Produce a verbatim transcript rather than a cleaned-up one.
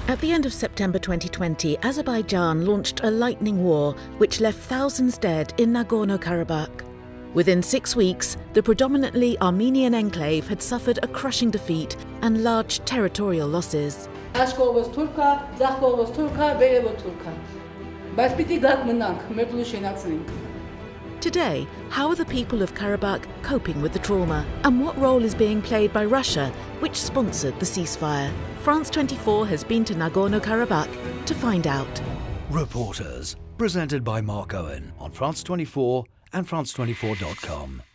At the end of September twenty twenty, Azerbaijan launched a lightning war which left thousands dead in Nagorno-Karabakh. Within six weeks, the predominantly Armenian enclave had suffered a crushing defeat and large territorial losses. Today, how are the people of Karabakh coping with the trauma? And what role is being played by Russia, which sponsored the ceasefire? France twenty-four has been to Nagorno-Karabakh to find out. Reporters, presented by Mark Owen on France twenty-four and France twenty-four dot com.